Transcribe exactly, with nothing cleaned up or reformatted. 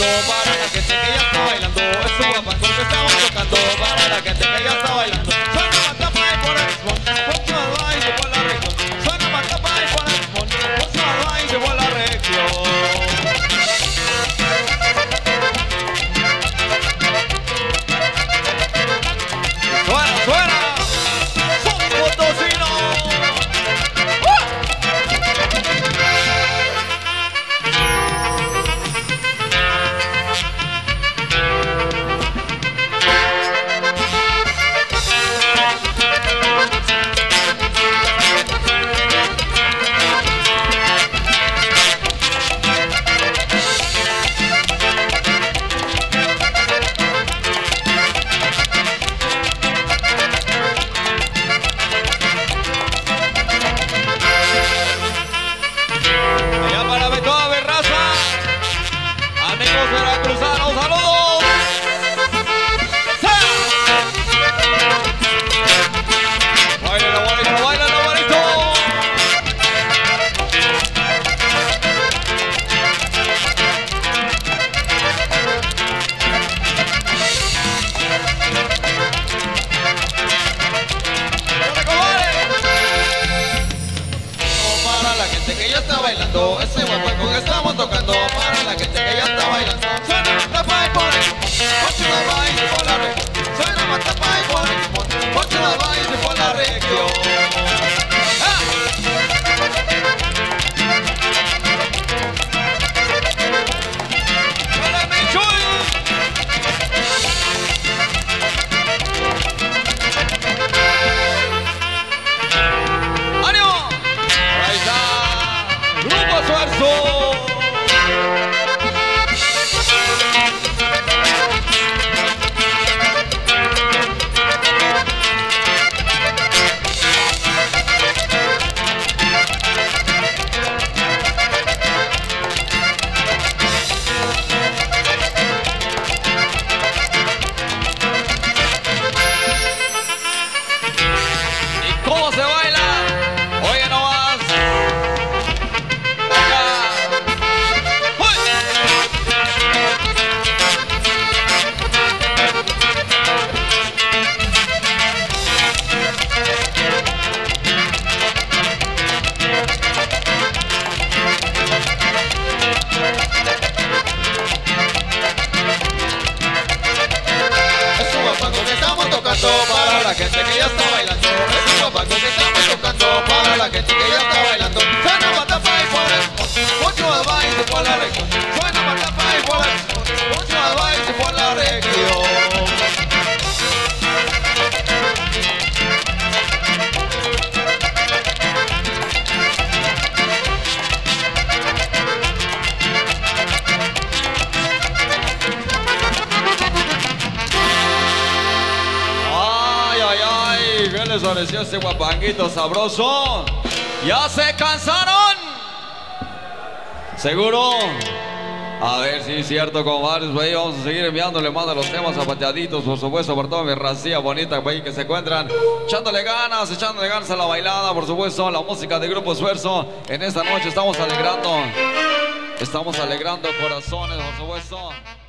para la gente que ya está bailando. Es un guapango que estamos tocando para la gente que ya está bailando. Suena matapa y por el ritmo, poncho al baile por la región. Suena matapa y por el ritmo, poncho al baile por la región. Suena, suena, son potosinos. Amigos veracruzanos, saludos. Báilalo, báilalo, báilalo, bonito. Para la gente que ya está bailando, ese guapango que estamos tocando. Para la gente que ya está bailando, suena matapa y por el poncho la baile por la región. Suena matapa y por el poncho la baile por la región. ¡Ah! ¡Hola, mi chuy! ¡Ánimo! Ahí está, Grupo Esfuerzo. ¿Cómo se baila? Oye nomás. Venga. ¡Uy! Es un guapango que estamos tocando para la gente que ya está bailando. Es un guapango que estamos tocando para la gente que ya está bailando. Suena matapa y por el poncho al baile por la región. Suena matapa y por el poncho al baile por la región. Ay, ay, ay, ¿qué les pareció este guapanguito sabroso? ¿Ya se cansaron? ¿Seguro? A ver si es cierto, compadres. Pues ahí vamos a seguir enviándole más de los temas zapateaditos, por supuesto, por toda mi racía bonita pues, ahí que se encuentran echándole ganas, echándole ganas a la bailada, por supuesto, la música de Grupo Esfuerzo. En esta noche estamos alegrando, estamos alegrando corazones, por supuesto.